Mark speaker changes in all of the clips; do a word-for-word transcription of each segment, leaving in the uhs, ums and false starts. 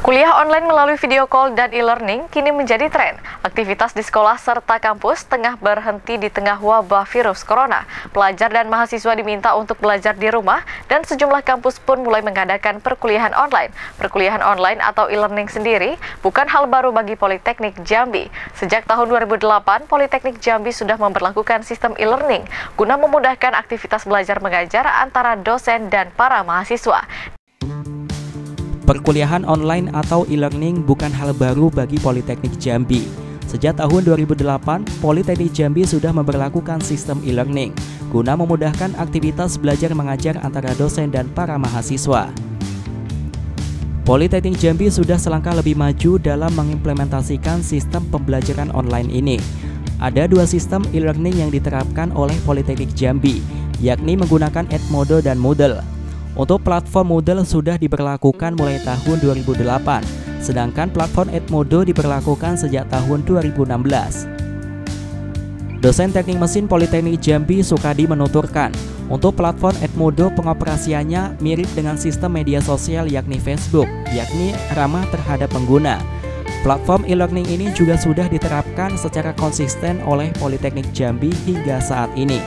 Speaker 1: Kuliah online melalui video call dan e-learning kini menjadi tren. Aktivitas di sekolah serta kampus tengah berhenti di tengah wabah virus corona. Pelajar dan mahasiswa diminta untuk belajar di rumah dan sejumlah kampus pun mulai mengadakan perkuliahan online. Perkuliahan online atau e-learning sendiri bukan hal baru bagi Politeknik Jambi. Sejak tahun dua ribu delapan, Politeknik Jambi sudah memberlakukan sistem e-learning guna memudahkan aktivitas belajar mengajar antara dosen dan para mahasiswa.
Speaker 2: Perkuliahan online atau e-learning bukan hal baru bagi Politeknik Jambi. Sejak tahun dua ribu delapan, Politeknik Jambi sudah memberlakukan sistem e-learning guna memudahkan aktivitas belajar mengajar antara dosen dan para mahasiswa. Politeknik Jambi sudah selangkah lebih maju dalam mengimplementasikan sistem pembelajaran online ini. Ada dua sistem e-learning yang diterapkan oleh Politeknik Jambi, yakni menggunakan Edmodo dan Moodle. Untuk platform Moodle sudah diberlakukan mulai tahun dua ribu delapan, sedangkan platform Edmodo diberlakukan sejak tahun dua ribu enam belas. Dosen Teknik Mesin Politeknik Jambi Sukadi menuturkan, untuk platform Edmodo pengoperasiannya mirip dengan sistem media sosial yakni Facebook, yakni ramah terhadap pengguna. Platform e-learning ini juga sudah diterapkan secara konsisten oleh Politeknik Jambi hingga saat ini.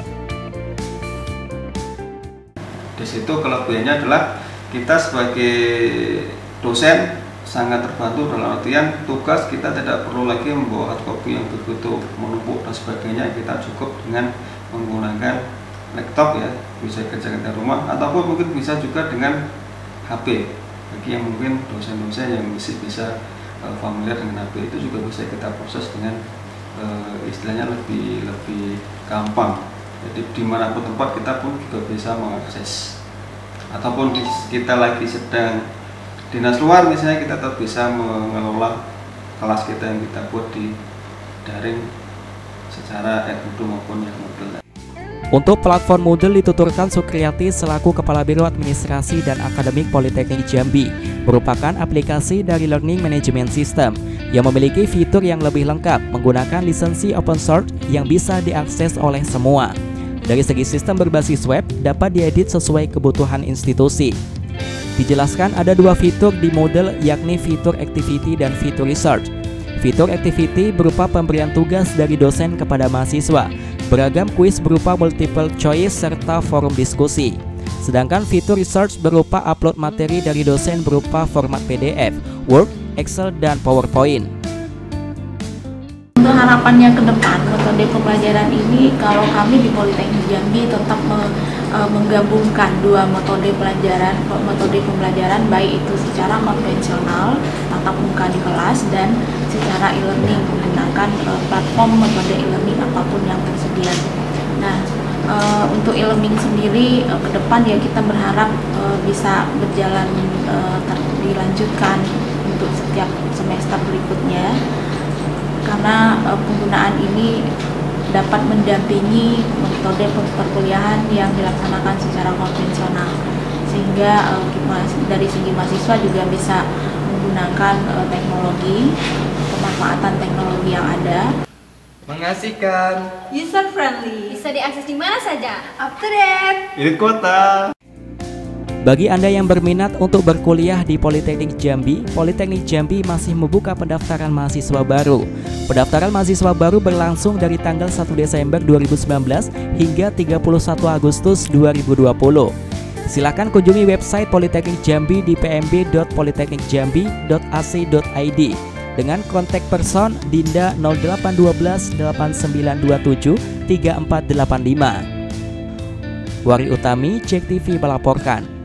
Speaker 3: Di situ kelebihannya adalah kita sebagai dosen sangat terbantu dalam artian tugas kita tidak perlu lagi membawa hard copy yang begitu menumpuk dan sebagainya. Kita cukup dengan menggunakan laptop ya, bisa kerjakan di rumah ataupun mungkin bisa juga dengan H P. Bagi yang mungkin dosen-dosen yang masih bisa uh, familiar dengan H P itu juga bisa kita proses dengan uh, istilahnya lebih lebih gampang. Jadi dimanapun tempat kita pun juga bisa mengakses. Ataupun kita lagi sedang dinas luar misalnya, kita tetap bisa mengelola kelas kita yang kita buat di daring secara Edmodo maupun yang Moodle.
Speaker 2: Untuk platform Moodle dituturkan Sukriyati selaku Kepala Biro Administrasi dan Akademik Politeknik Jambi, merupakan aplikasi dari Learning Management System yang memiliki fitur yang lebih lengkap menggunakan lisensi open source yang bisa diakses oleh semua. Dari segi sistem berbasis web dapat diedit sesuai kebutuhan institusi. Dijelaskan ada dua fitur di Moodle, yakni fitur activity dan fitur research. Fitur activity berupa pemberian tugas dari dosen kepada mahasiswa, beragam kuis berupa multiple choice serta forum diskusi. Sedangkan fitur research berupa upload materi dari dosen berupa format P D F, Word, Excel, dan PowerPoint.
Speaker 4: Untuk harapannya ke depan, metode pembelajaran ini kalau kami di Politeknik Jambi tetap me, e, menggabungkan dua metode pelajaran, metode pembelajaran baik itu secara konvensional tatap muka di kelas dan secara e-learning menggunakan e, platform metode e-learning apapun yang tersedia. Nah, e, untuk e-learning sendiri e, ke depan ya kita berharap e, bisa berjalan e, ter, dilanjutkan untuk setiap semester berikutnya. Karena e, penggunaan ini dapat mendampingi metode perkuliahan yang dilaksanakan secara konvensional, sehingga e, dari segi mahasiswa juga bisa menggunakan e, teknologi, pemanfaatan teknologi yang ada.
Speaker 5: Mengasihkan,
Speaker 6: user friendly,
Speaker 7: bisa diakses di mana saja,
Speaker 6: up to date,
Speaker 5: irit kota.
Speaker 2: Bagi Anda yang berminat untuk berkuliah di Politeknik Jambi, Politeknik Jambi masih membuka pendaftaran mahasiswa baru. Pendaftaran mahasiswa baru berlangsung dari tanggal satu Desember dua ribu sembilan belas hingga tiga puluh satu Agustus dua ribu dua puluh. Silakan kunjungi website Politeknik Jambi di p m b dot politeknik jambi dot a c dot i d dengan kontak person Dinda nol delapan satu dua delapan sembilan dua tujuh tiga empat delapan lima. Wari Utami, Cek T V melaporkan.